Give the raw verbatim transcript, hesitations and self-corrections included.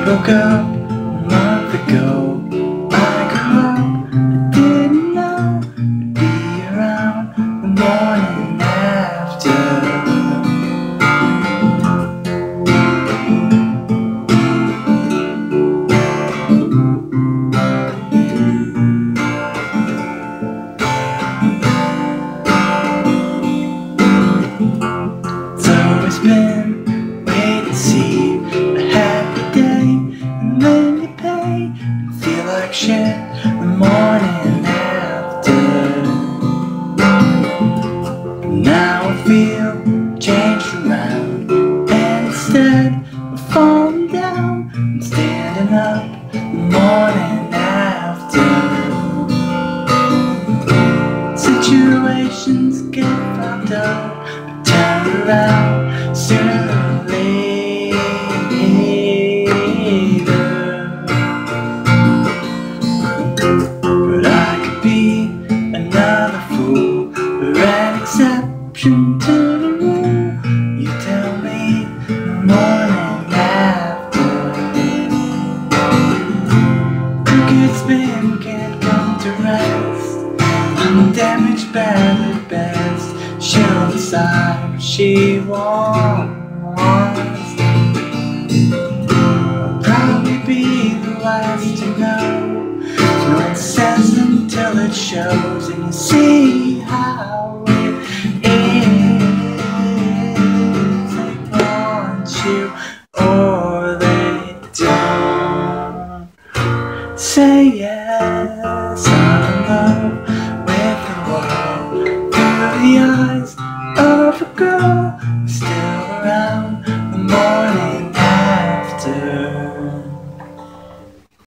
broke up a month ago. I grew up, I didn't know I'd be around the morning after. It's always been wait and see, a happy day, and then you pay and feel like shit the morning after. Now I feel changed around, and instead of falling down, I'm standing up the morning after. Situations get fucked up, but turn around sooner or later. But I could be another fool, or an exception to the rule. You tell me the morning after. Crooked spin can't come to rest. I'm damaged bad at best. She'll decide what she wants. I'll probably be the last to know. No one says until it shows, and you see how it is. They want you or they don't. Say yes, I'm in love with the world through the eyes of a girl who's still around.